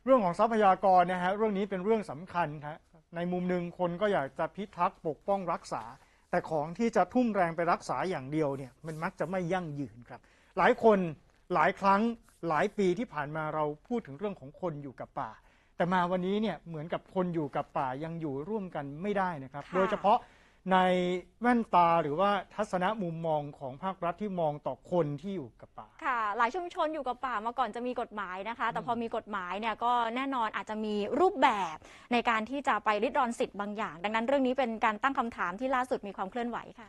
เรื่องของทรัพยากรนะฮะเรื่องนี้เป็นเรื่องสำคัญครับในมุมหนึ่งคนก็อยากจะพิทักษ์ปกป้องรักษาแต่ของที่จะทุ่มแรงไปรักษาอย่างเดียวเนี่ยมันมักจะไม่ยั่งยืนครับหลายคนหลายครั้งหลายปีที่ผ่านมาเราพูดถึงเรื่องของคนอยู่กับป่าแต่มาวันนี้เนี่ยเหมือนกับคนอยู่กับป่ายังอยู่ร่วมกันไม่ได้นะครับโดยเฉพาะในแว่นตาหรือว่าทัศนมุมมองของภาครัฐที่มองต่อคนที่อยู่กับป่าค่ะหลายชุมชนอยู่กับป่ามาก่อนจะมีกฎหมายนะคะแต่พอมีกฎหมายเนี่ยก็แน่นอนอาจจะมีรูปแบบในการที่จะไปริดรอนสิทธิ์บางอย่างดังนั้นเรื่องนี้เป็นการตั้งคำถามที่ล่าสุดมีความเคลื่อนไหวค่ะ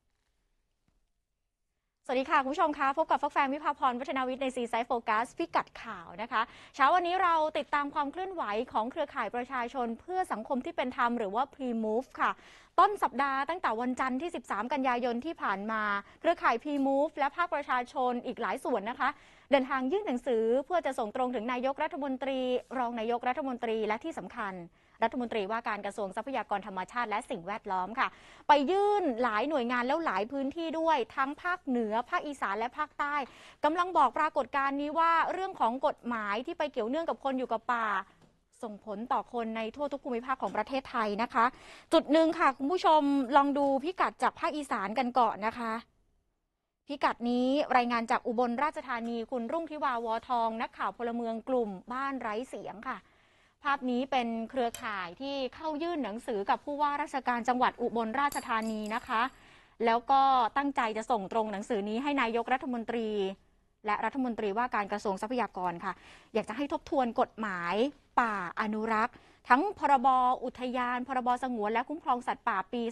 สวัสดีค่ะคุณผู้ชมคะพบกับฟักแฟงวิภาพรวัฒนาวิทย์ในซีไซด์โฟกัสพิกัดข่าวนะคะเช้าวันนี้เราติดตามความเคลื่อนไหวของเครือข่ายประชาชนเพื่อสังคมที่เป็นธรรมหรือว่า Pre-Move ค่ะต้นสัปดาห์ตั้งแต่วันจันทร์ที่13กันยายนที่ผ่านมาเครือข่าย Pre-Move และภาคประชาชนอีกหลายส่วนนะคะเดินทางยื่นหนังสือเพื่อจะส่งตรงถึงนายกรัฐมนตรีรองนายกรัฐมนตรีและที่สำคัญรัฐมนตรีว่าการกระทรวงทรัพยากรธรรมชาติและสิ่งแวดล้อมค่ะไปยื่นหลายหน่วยงานแล้วหลายพื้นที่ด้วยทั้งภาคเหนือภาคอีสานและภาคใต้กำลังบอกปรากฏการณ์นี้ว่าเรื่องของกฎหมายที่ไปเกี่ยวเนื่องกับคนอยู่กับป่าส่งผลต่อคนในทั่วทุกภูมิภาคของประเทศไทยนะคะจุดหนึ่งค่ะคุณผู้ชมลองดูพิกัดจากภาคอีสานกันก่อนนะคะพิกัดนี้รายงานจากอุบลราชธานีคุณรุ่งทิวาวอทองนักข่าวพลเมืองกลุ่มบ้านไร้เสียงค่ะภาพนี้เป็นเครือข่ายที่เข้ายื่นหนังสือกับผู้ว่าราชการจังหวัดอุบลราชธานีนะคะแล้วก็ตั้งใจจะส่งตรงหนังสือนี้ให้นายกรัฐมนตรีและรัฐมนตรีว่าการกระทรวงทรัพยากรค่ะอยากจะให้ทบทวนกฎหมายป่าอนุรักษ์ทั้งพรบอุทยานพรบสงวนและคุ้มครองสัตว์ป่าปี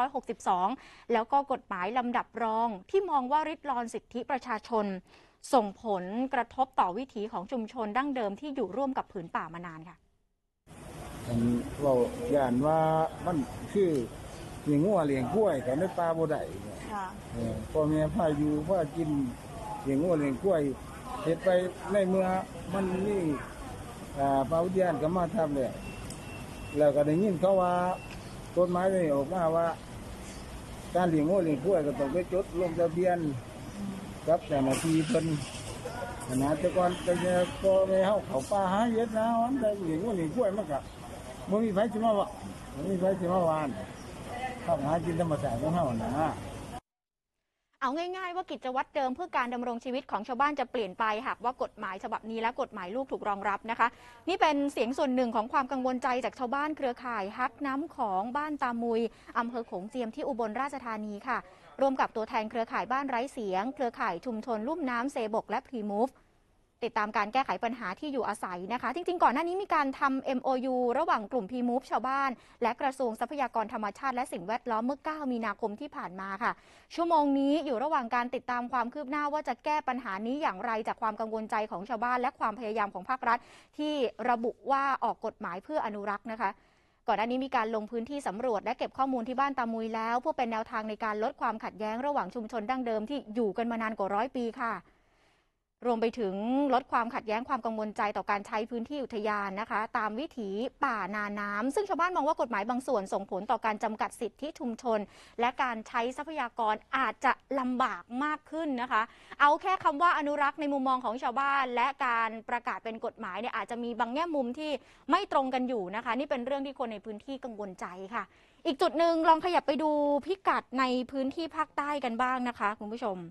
2562 แล้วก็กฎหมายลำดับรองที่มองว่าริดรอนสิทธิประชาชนส่งผลกระทบต่อวิถีของชุมชนดั้งเดิมที่อยู่ร่วมกับผืนป่ามานานค่ะเราย่านว่ามันคือเลี้ยงงัวเลี้ยงกล้วยแต่ในป่าบ่ได้พ่อแม่พาอยู่พากินเลี้ยงงัวเลี้ยงกล้วยเฮ็ดไปในเมื่อมันนี่ป่าอุทยานก็มาทำเลยแล้วก็ได้ยินเขาว่ากฎหมายนี่ออกมาว่าการเลี้ยงงัวเลี้ยงกล้วยก็ต้องไปจดลงทะเบียนกับแต่ละทีเพิ่นขนาดแต่ก่อนแต่พ่อแม่เฮาเข้าป่าหาเฮ็ดนะวันใดเลี้ยงงัวเลี้ยงกล้วยมันก็มันมีไฟสิมาว่ามันมีไฟสิมาวานข้าวหากินธรรมชาติของเฮานะเอาง่ายๆว่ากิจวัตรเดิมเพื่อการดำรงชีวิตของชาวบ้านจะเปลี่ยนไปหากว่ากฎหมายฉบับนี้และกฎหมายลูกถูกรองรับนะคะนี่เป็นเสียงส่วนหนึ่งของความกังวลใจจากชาวบ้านเครือข่ายฮักน้ำของบ้านตามุยอำเภอโขงเจียมที่อุบลราชธานีค่ะร่วมกับตัวแทนเครือข่ายบ้านไร้เสียงเครือข่ายชุมชนลุ่มน้ำเซบกและ Pre-Moveติดตามการแก้ไขปัญหาที่อยู่อาศัยนะคะจริงๆก่อนหน้านี้มีการทำ MOU ระหว่างกลุ่ม Pre-Move ชาวบ้านและกระทรวงทรัพยากรธรรมชาติและสิ่งแวดล้อมเมื่อ 9 มีนาคมที่ผ่านมาค่ะชั่วโมงนี้อยู่ระหว่างการติดตามความคืบหน้าว่าจะแก้ปัญหานี้อย่างไรจากความกังวลใจของชาวบ้านและความพยายามของภาครัฐที่ระบุว่าออกกฎหมายเพื่ออนุรักษ์นะคะก่อนหน้านี้มีการลงพื้นที่สำรวจและเก็บข้อมูลที่บ้านตามุยแล้วเพื่อเป็นแนวทางในการลดความขัดแย้งระหว่างชุมชนดั้งเดิมที่อยู่กันมานานกว่า100 ปีค่ะรวมไปถึงลดความขัดแย้งความกังวลใจต่อการใช้พื้นที่อุทยานนะคะตามวิถีป่านาน้ำซึ่งชาวบ้านมองว่ากฎหมายบางส่วนส่งผลต่อการจำกัดสิทธิชุมชนและการใช้ทรัพยากรอาจจะลำบากมากขึ้นนะคะเอาแค่คำว่าอนุรักษ์ในมุมมองของชาวบ้านและการประกาศเป็นกฎหมายเนี่ยอาจจะมีบางแง่มุมที่ไม่ตรงกันอยู่นะคะนี่เป็นเรื่องที่คนในพื้นที่กังวลใจค่ะอีกจุดหนึ่งลองขยับไปดูพิกัดในพื้นที่ภาคใต้กันบ้างนะคะคุณผู้ชม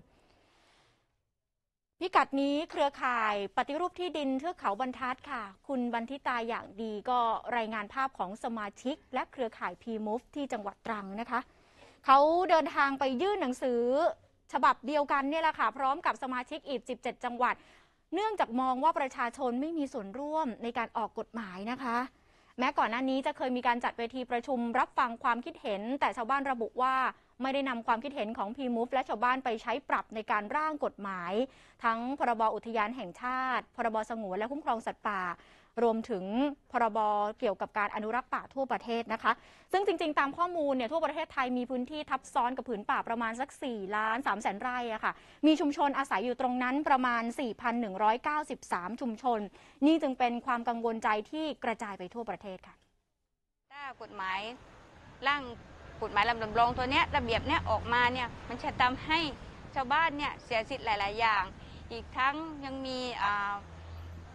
พิกัดนี้เครือข่ายปฏิรูปที่ดินเทือกเขาบรรทัดค่ะคุณบรรทิตาอย่างดีก็รายงานภาพของสมาชิกและเครือข่าย Pre-Move ที่จังหวัดตรังนะคะเขาเดินทางไปยื่นหนังสือฉบับเดียวกันเนี่ยแหละค่ะพร้อมกับสมาชิกอีก17 จังหวัดเนื่องจากมองว่าประชาชนไม่มีส่วนร่วมในการออกกฎหมายนะคะแม้ก่อนหน้านี้จะเคยมีการจัดเวทีประชุมรับฟังความคิดเห็นแต่ชาวบ้านระบุว่าไม่ได้นำความคิดเห็นของ Pre-Move และชาวบ้านไปใช้ปรับในการร่างกฎหมายทั้งพรบอุทยานแห่งชาติพรบสงวนและคุ้มครองสัตว์ป่ารวมถึงพรบเกี่ยวกับการอนุรักษ์ป่าทั่วประเทศนะคะซึ่งจริงๆตามข้อมูลเนี่ยทั่วประเทศไทยมีพื้นที่ทับซ้อนกับผืนป่าประมาณสัก4,300,000 ไร่อะค่ะมีชุมชนอาศัยอยู่ตรงนั้นประมาณ 4,193 ชุมชนนี่จึงเป็นความกังวลใจที่กระจายไปทั่วประเทศค่ะถ้ากฎหมายร่างกฎหมายลำรองตัวเนี้ยระเบียบเนี้ยออกมาเนี่ยมันจะทำให้ชาวบ้านเนี่ยเสียสิทธิ์หลายๆอย่างอีกทั้งยังมี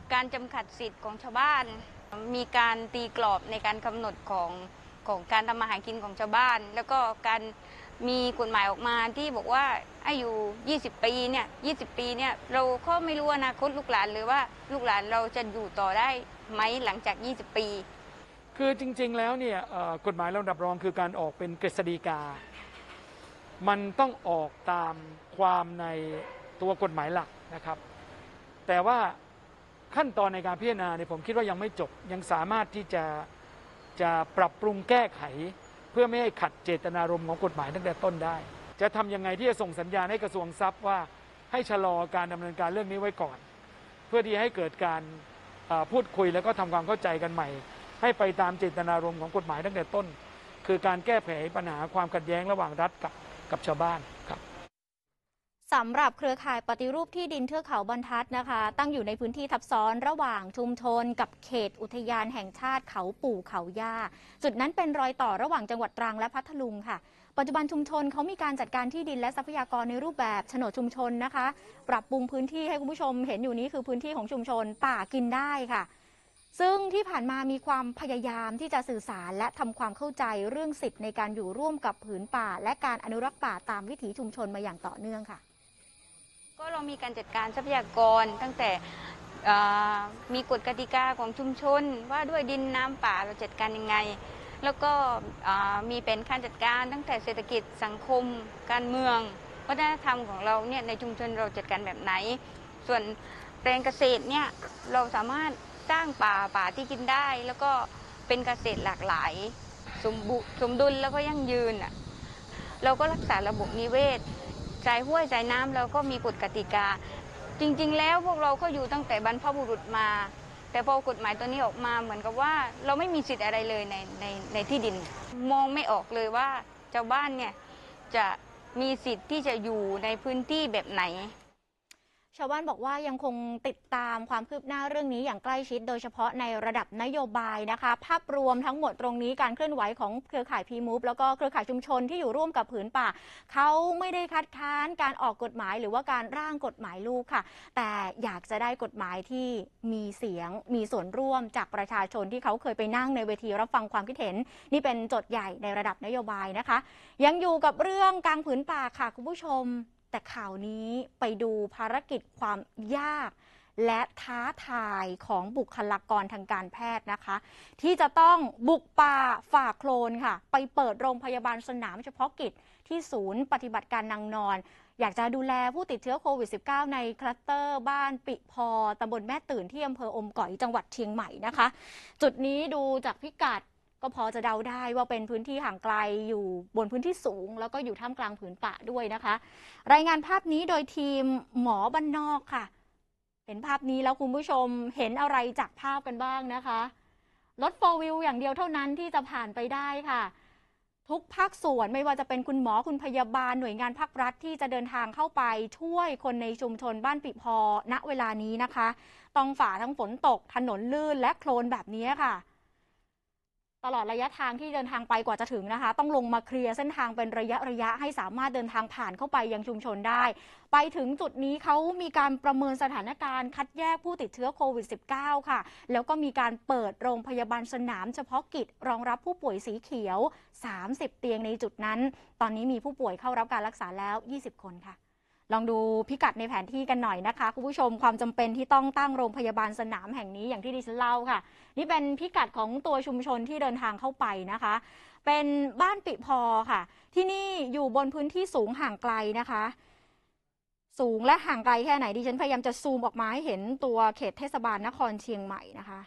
การจำกัดสิทธิ์ของชาวบ้านมีการตีกรอบในการกำหนดของการทำมาหากินของชาวบ้านแล้วก็การมีกฎหมายออกมาที่บอกว่าอายุ20 ปีเนี่ย20 ปีเนี่ยเราก็ไม่รู้อนาคตลูกหลานเลยว่าลูกหลานเราจะอยู่ต่อได้ไหมหลังจาก20 ปีคือจริงๆแล้วเนี่ยกฎหมายลำดับรองคือการออกเป็นกฤษฎีกามันต้องออกตามความในตัวกฎหมายหลักนะครับแต่ว่าขั้นตอนในการพิจารณาเนี่ยผมคิดว่ายังไม่จบยังสามารถที่จะปรับปรุงแก้ไขเพื่อไม่ให้ขัดเจตนารมณ์ของกฎหมายตั้งแต่ต้นได้จะทำยังไงที่จะส่งสัญญาณให้กระทรวงทรัพย์ว่าให้ชะลอการดำเนินการเรื่องนี้ไว้ก่อนเพื่อที่ให้เกิดการพูดคุยแล้วก็ทำความเข้าใจกันใหม่ให้ไปตามเจตนารมณ์ของกฎหมายตั้งแต่ต้นคือการแก้ไขปัญหาความขัดแย้งระหว่างรัฐกับชาวบ้านครับสำหรับเครือข่ายปฏิรูปที่ดินเทือกเขาบรรทัดนะคะตั้งอยู่ในพื้นที่ทับซ้อนระหว่างชุมชนกับเขตอุทยานแห่งชาติเขาปู่เขาย่าจุดนั้นเป็นรอยต่อระหว่างจังหวัดตรังและพัทลุงค่ะปัจจุบันชุมชนเขามีการจัดการที่ดินและทรัพยากรในรูปแบบโฉนดชุมชนนะคะปรับปรุงพื้นที่ให้คุณผู้ชมเห็นอยู่นี้คือพื้นที่ของชุมชนป่ากินได้ค่ะซึ่งที่ผ่านมามีความพยายามที่จะสื่อสารและทำความเข้าใจเรื่องสิทธิ์ในการอยู่ร่วมกับผืนป่าและการอนุรักษ์ป่าตามวิถีชุมชนมาอย่างต่อเนื่องค่ะก็เรามีการจัดการทรัพยากรตั้งแต่มีกฎกติกาของชุมชนว่าด้วยดินน้ำป่าเราจัดการยังไงแล้วก็มีเป็นการจัดการตั้งแต่เศรษฐกิจสังคมการเมืองวัฒนธรรมของเราเนี่ยในชุมชนเราจัดการแบบไหนส่วนแปลงเกษตรเนี่ยเราสามารถสร้างป่าที่กินได้แล้วก็เป็นเกษตรหลากหลายสมดุลแล้วก็ยั่งยืนเราก็รักษาระบบนิเวศสายห้วยสายน้ำเราก็มีกฎกติกาจริงๆแล้วพวกเราก็อยู่ตั้งแต่บรรพบุรุษมาแต่พอกฎหมายตัวนี้ออกมาเหมือนกับว่าเราไม่มีสิทธิ์อะไรเลยในที่ดินมองไม่ออกเลยว่าชาวบ้านเนี่ยจะมีสิทธิ์ที่จะอยู่ในพื้นที่แบบไหนชาวบ้านบอกว่ายังคงติดตามความคืบหน้าเรื่องนี้อย่างใกล้ชิดโดยเฉพาะในระดับนโยบายนะคะภาพรวมทั้งหมดตรงนี้การเคลื่อนไหวของเครือข่าย P-Move แล้วก็เครือข่ายชุมชนที่อยู่ร่วมกับผืนป่าเขาไม่ได้คัดค้านการออกกฎหมายหรือว่าการร่างกฎหมายลูกค่ะแต่อยากจะได้กฎหมายที่มีเสียงมีส่วนร่วมจากประชาชนที่เขาเคยไปนั่งในเวทีรับฟังความคิดเห็นนี่เป็นโจทย์ใหญ่ในระดับนโยบายนะคะยังอยู่กับเรื่องกางผืนป่าค่ะคุณผู้ชมแต่ข่าวนี้ไปดูภารกิจความยากและท้าทายของบุคลากรทางการแพทย์นะคะที่จะต้องบุกป่าฝ่าโคลนค่ะไปเปิดโรงพยาบาลสนามเฉพาะกิจที่ศูนย์ปฏิบัติการนางนอนอยากจะดูแลผู้ติดเชื้อโควิด -19 ในคลัสเตอร์บ้านปิพอตำบลแม่ตื่นที่อำเภออมก๋อยจังหวัดเชียงใหม่นะคะจุดนี้ดูจากพิกัดก็พอจะเดาได้ว่าเป็นพื้นที่ห่างไกลอยู่บนพื้นที่สูงแล้วก็อยู่ท่ามกลางผืนป่าด้วยนะคะรายงานภาพนี้โดยทีมหมอบ้านนอกค่ะเห็นภาพนี้แล้วคุณผู้ชมเห็นอะไรจากภาพกันบ้างนะคะรถ4 wheelอย่างเดียวเท่านั้นที่จะผ่านไปได้ค่ะทุกภาคส่วนไม่ว่าจะเป็นคุณหมอคุณพยาบาลหน่วยงานภาครัฐที่จะเดินทางเข้าไปช่วยคนในชุมชนบ้านปิพอณเวลานี้นะคะต้องฝ่าทั้งฝนตกถนนลื่นและโคลนแบบนี้ค่ะตลอดระยะทางที่เดินทางไปกว่าจะถึงนะคะต้องลงมาเคลียร์เส้นทางเป็นระยะให้สามารถเดินทางผ่านเข้าไปยังชุมชนได้ไปถึงจุดนี้เขามีการประเมินสถานการณ์คัดแยกผู้ติดเชื้อโควิด -19 ค่ะแล้วก็มีการเปิดโรงพยาบาลสนามเฉพาะกิจรองรับผู้ป่วยสีเขียว30 เตียงในจุดนั้นตอนนี้มีผู้ป่วยเข้ารับการรักษาแล้ว20 คนค่ะลองดูพิกัดในแผนที่กันหน่อยนะคะคุณผู้ชมความจำเป็นที่ต้องตั้งโรงพยาบาลสนามแห่งนี้อย่างที่ดิฉันเล่าค่ะนี่เป็นพิกัดของตัวชุมชนที่เดินทางเข้าไปนะคะเป็นบ้านปิพอค่ะที่นี่อยู่บนพื้นที่สูงห่างไกลนะคะสูงและห่างไกลแค่ไหนดิฉันพยายามจะซูมออกมาให้เห็นตัวเขตเทศบาลนครเชียงใหม่นะคะ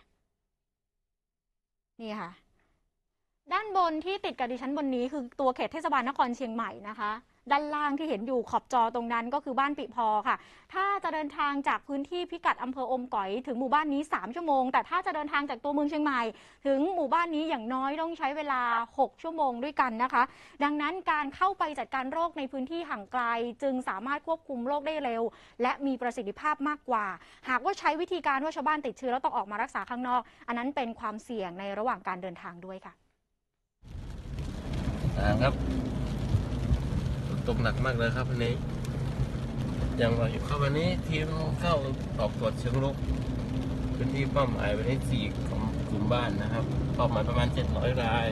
นี่ค่ะด้านบนที่ติดกับดิฉันบนนี้คือตัวเขตเทศบาลนครเชียงใหม่นะคะด้านล่างที่เห็นอยู่ขอบจอตรงนั้นก็คือบ้านปิพอค่ะถ้าจะเดินทางจากพื้นที่พิกัดอำเภออมก๋อยถึงหมู่บ้านนี้3 ชั่วโมงแต่ถ้าจะเดินทางจากตัวเมืองเชียงใหม่ถึงหมู่บ้านนี้อย่างน้อยต้องใช้เวลา6 ชั่วโมงด้วยกันนะคะดังนั้นการเข้าไปจัดการโรคในพื้นที่ห่างไกลจึงสามารถควบคุมโรคได้เร็วและมีประสิทธิภาพมากกว่าหากว่าใช้วิธีการว่าชาวบ้านติดเชื้อแล้วต้องออกมารักษาข้างนอกอันนั้นเป็นความเสี่ยงในระหว่างการเดินทางด้วยค่ะครับตกหนักมากเลยครับวันนี้ยังว่าอยู่ครับวันนี้ทีมเข้าออกตรวจเชิงรุกพื้นที่เป้าหมายวันที่ 4 ของกลุ่มบ้านนะครับเป้าหมายประมาณ 700 ราย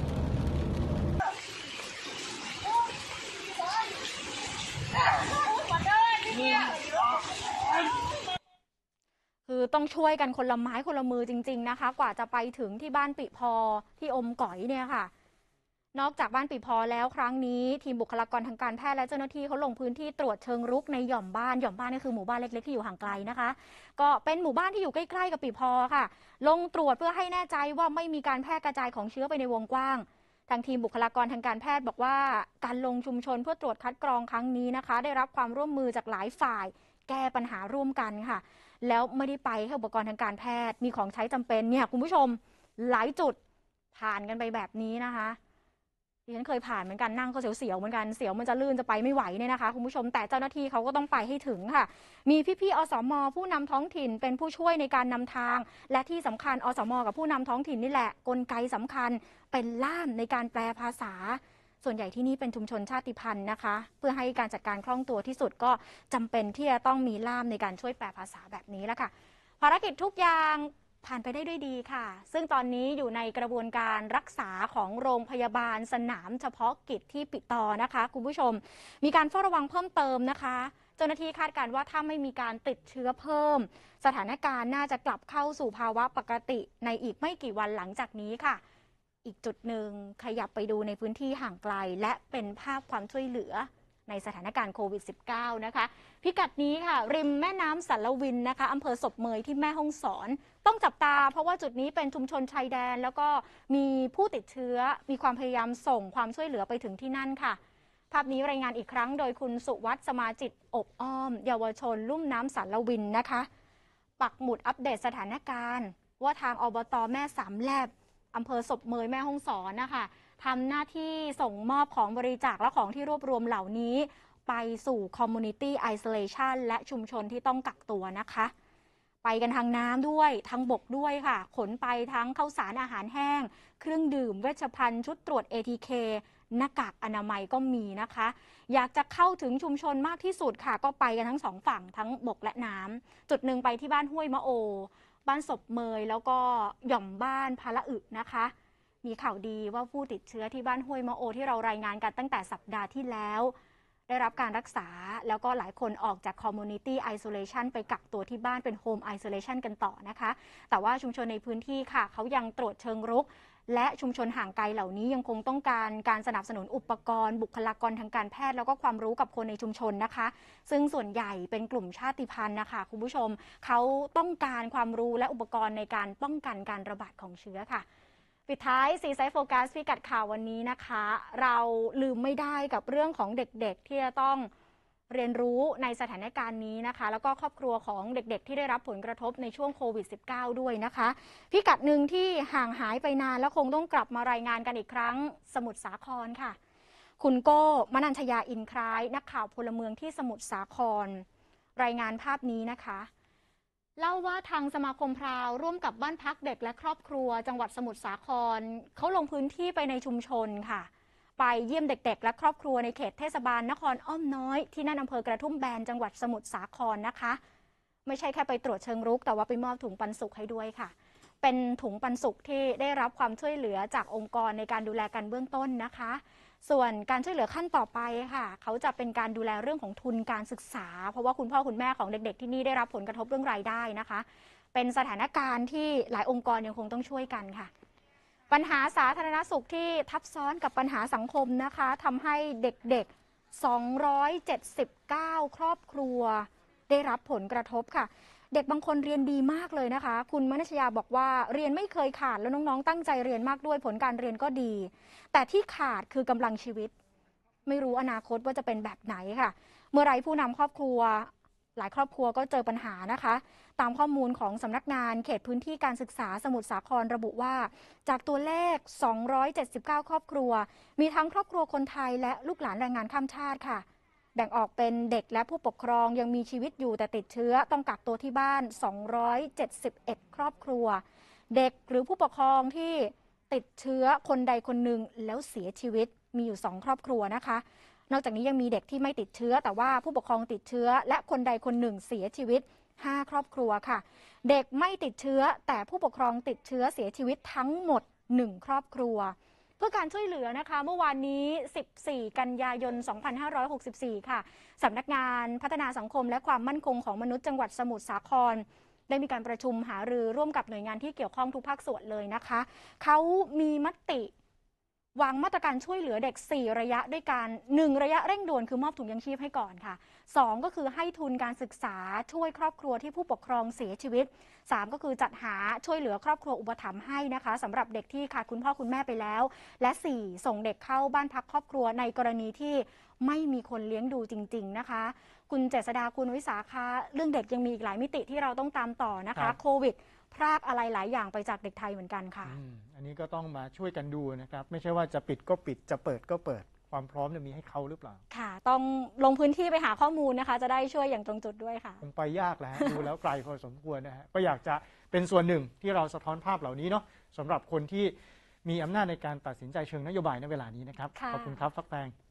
คือต้องช่วยกันคนละไม้คนละมือจริงๆนะคะกว่าจะไปถึงที่บ้านปิพอที่อมก๋อยเนี่ยค่ะนอกจากบ้านปิพอแล้วครั้งนี้ทีมบุคลากรทางการแพทย์และเจ้าหน้าที่เขาลงพื้นที่ตรวจเชิงรุกในหย่อมบ้านนี่คือหมู่บ้านเล็กๆที่อยู่ห่างไกลนะคะก็เป็นหมู่บ้านที่อยู่ใกล้ๆกับปิพอค่ะลงตรวจเพื่อให้แน่ใจว่าไม่มีการแพร่กระจายของเชื้อไปในวงกว้างทางทีมบุคลากรทางการแพทย์บอกว่าการลงชุมชนเพื่อตรวจคัดกรองครั้งนี้นะคะได้รับความร่วมมือจากหลายฝ่ายแก้ปัญหาร่วมกันค่ะแล้วไม่ได้ไปแค่อุปกรณ์ทางการแพทย์มีของใช้จำเป็นเนี่ยคุณผู้ชมหลายจุดผ่านกันไปแบบนี้นะคะดิฉันเคยผ่านเหมือนกันนั่งก็เสียวๆเหมือนกันเสียวมันจะลื่นจะไปไม่ไหวเนี่ยนะคะคุณผู้ชมแต่เจ้าหน้าที่เขาก็ต้องไปให้ถึงค่ะมีพี่ๆอสม.ผู้นำท้องถิ่นเป็นผู้ช่วยในการนำทางและที่สำคัญอสม.กับผู้นำท้องถิ่นนี่แหละกลไกสำคัญเป็นล่ามในการแปลภาษาส่วนใหญ่ที่นี่เป็นชุมชนชาติพันธุ์นะคะเพื่อให้การจัดการคล่องตัวที่สุดก็จำเป็นที่จะต้องมีล่ามในการช่วยแปลภาษาแบบนี้แล้วค่ะภารกิจทุกอย่างผ่านไปได้ด้วยดีค่ะซึ่งตอนนี้อยู่ในกระบวนการรักษาของโรงพยาบาลสนามเฉพาะกิจที่ปิตอนะคะคุณผู้ชมมีการเฝ้าระวังเพิ่มเติมนะคะเจ้าหน้าที่คาดการณ์ว่าถ้าไม่มีการติดเชื้อเพิ่มสถานการณ์น่าจะกลับเข้าสู่ภาวะปกติในอีกไม่กี่วันหลังจากนี้ค่ะอีกจุดหนึ่งขยับไปดูในพื้นที่ห่างไกลและเป็นภาพความช่วยเหลือในสถานการณ์โควิด -19 นะคะพิกัดนี้ค่ะริมแม่น้ำสารวินนะคะอำเภอศพเมยที่แม่ฮ่องสอนต้องจับตาเพราะว่าจุดนี้เป็นชุมชนชายแดนแล้วก็มีผู้ติดเชื้อมีความพยายามส่งความช่วยเหลือไปถึงที่นั่นค่ะภาพนี้รายงานอีกครั้งโดยคุณสุวัฒน์สมาจิตอบอ้อมเยาวชนลุ่มน้ำสารวินนะคะปักหมุดอัปเดตสถานการณ์ว่าทางอบต.แม่สามแลบอำเภอศพเมยแม่ฮ่องสอนนะคะทำหน้าที่ส่งมอบของบริจาคและของที่รวบรวมเหล่านี้ไปสู่ Community Isolation และชุมชนที่ต้องกักตัวนะคะไปกันทางน้ำด้วยทางบกด้วยค่ะขนไปทั้งข้าวสารอาหารแห้งเครื่องดื่มเวชภัณฑ์ชุดตรวจ ATK หน้ากากอนามัยก็มีนะคะอยากจะเข้าถึงชุมชนมากที่สุดค่ะก็ไปกันทั้งสองฝั่งทั้งบกและน้ำจุดหนึ่งไปที่บ้านห้วยมะโอบ้านศพเมยแล้วก็หย่อมบ้านพาละอึนะคะมีข่าวดีว่าผู้ติดเชื้อที่บ้านห้วยมะโอที่เรารายงานกันตั้งแต่สัปดาห์ที่แล้วได้รับการรักษาแล้วก็หลายคนออกจาก Community Isolation ไปกักตัวที่บ้านเป็น Home Isolation กันต่อนะคะแต่ว่าชุมชนในพื้นที่ค่ะเขายังตรวจเชิงรุกและชุมชนห่างไกลเหล่านี้ยังคงต้องการการสนับสนุนอุปกรณ์บุคลากรทางการแพทย์แล้วก็ความรู้กับคนในชุมชนนะคะซึ่งส่วนใหญ่เป็นกลุ่มชาติพันธุ์นะคะคุณผู้ชมเขาต้องการความรู้และอุปกรณ์ในการป้องกันการระบาดของเชื้อค่ะปิดท้ายซีไซด์โฟกัสพิกัดข่าววันนี้นะคะเราลืมไม่ได้กับเรื่องของเด็กๆที่จะต้องเรียนรู้ในสถานการณ์นี้นะคะแล้วก็ครอบครัวของเด็กๆที่ได้รับผลกระทบในช่วงโควิด -19 ด้วยนะคะพิกัดหนึ่งที่ห่างหายไปนานแล้วคงต้องกลับมารายงานกันอีกครั้งสมุทรสาครค่ะคุณโก้มนัญชยาอินคล้ายนักข่าวพลเมืองที่สมุทรสาครรายงานภาพนี้นะคะเล่าว่าทางสมาคมพราวร่วมกับบ้านพักเด็กและครอบครัวจังหวัดสมุทรสาครเขาลงพื้นที่ไปในชุมชนค่ะไปเยี่ยมเด็กๆและครอบครัวในเขตเทศบาลนครอ้อมน้อยที่นั่นอำเภอกระทุ่มแบนจังหวัดสมุทรสาครนะคะไม่ใช่แค่ไปตรวจเชิงรุกแต่ว่าไปมอบถุงปันสุขให้ด้วยค่ะเป็นถุงปันสุขที่ได้รับความช่วยเหลือจากองค์กรในการดูแลกันเบื้องต้นนะคะส่วนการช่วยเหลือขั้นต่อไปค่ะเขาจะเป็นการดูแลเรื่องของทุนการศึกษาเพราะว่าคุณพ่อคุณแม่ของเด็กๆที่นี่ได้รับผลกระทบเรื่องรายได้นะคะเป็นสถานการณ์ที่หลายองค์กรยังคงต้องช่วยกันค่ะปัญหาสาธารณสุขที่ทับซ้อนกับปัญหาสังคมนะคะทำให้เด็กๆ279ครอบครัวได้รับผลกระทบค่ะเด็กบางคนเรียนดีมากเลยนะคะคุณมนัชยาบอกว่าเรียนไม่เคยขาดแล้วน้องๆตั้งใจเรียนมากด้วยผลการเรียนก็ดีแต่ที่ขาดคือกำลังชีวิตไม่รู้อนาคตว่าจะเป็นแบบไหนค่ะเมื่อไรผู้นำครอบครัวหลายครอบครัวก็เจอปัญหานะคะตามข้อมูลของสำนักงานเขตพื้นที่การศึกษาสมุทรสาครระบุว่าจากตัวเลข279ครอบครัวมีทั้งครอบครัวคนไทยและลูกหลานแรงงานข้ามชาติค่ะแบ่งออกเป็นเด็กและผู้ปกครองยังมีชีวิตอยู่แต่ติดเชื้อต้องกักตัวที่บ้าน271ครอบครัวเด็กหรือผู้ปกครองที่ติดเชื้อคนใดคนหนึ่งแล้วเสียชีวิตมีอยู่2ครอบครัวนะคะนอกจากนี้ยังมีเด็กที่ไม่ติดเชื้อแต่ว่าผู้ปกครองติดเชื้อและคนใดคนหนึ่งเสียชีวิต 5 ครอบครัวค่ะ เด็กไม่ติดเชื้อแต่ผู้ปกครองติดเชื้อเสียชีวิตทั้งหมด 1 ครอบครัว เพื่อการช่วยเหลือนะคะเมื่อวานนี้ 14 กันยายน 2564 ค่ะสำนักงานพัฒนาสังคมและความมั่นคงของมนุษย์จังหวัดสมุทรสาครได้มีการประชุมหารือร่วมกับหน่วยงานที่เกี่ยวข้องทุกภาคส่วนเลยนะคะเขามีมติวางมาตรการช่วยเหลือเด็ก 4 ระยะด้วยกัน1ระยะเร่งด่วนคือมอบถุงยังชีพให้ก่อนค่ะ2ก็คือให้ทุนการศึกษาช่วยครอบครัวที่ผู้ปกครองเสียชีวิต3ก็คือจัดหาช่วยเหลือครอบครัวอุปถัมภ์ให้นะคะสำหรับเด็กที่ขาดคุณพ่อคุณแม่ไปแล้วและ4ส่งเด็กเข้าบ้านพักครอบครัวในกรณีที่ไม่มีคนเลี้ยงดูจริงๆนะคะคุณเจษฎาคุณวิสาคะเรื่องเด็กยังมีอีกหลายมิติที่เราต้องตามต่อนะคะโควิดพรากอะไรหลายอย่างไปจากเด็กไทยเหมือนกันค่ะอันนี้ก็ต้องมาช่วยกันดูนะครับไม่ใช่ว่าจะปิดก็ปิดจะเปิดก็เปิดความพร้อมมีให้เขาหรือเปล่าค่ะต้องลงพื้นที่ไปหาข้อมูลนะคะจะได้ช่วยอย่างตรงจุดด้วยค่ะคงไปยากแล้ว ดูแล้วไกลพอสมควรนะฮะก็อยากจะเป็นส่วนหนึ่งที่เราสะท้อนภาพเหล่านี้เนาะสำหรับคนที่มีอำนาจในการตัดสินใจเชิงนโยบายในเวลานี้นะครับขอบคุณครับฟักแฟง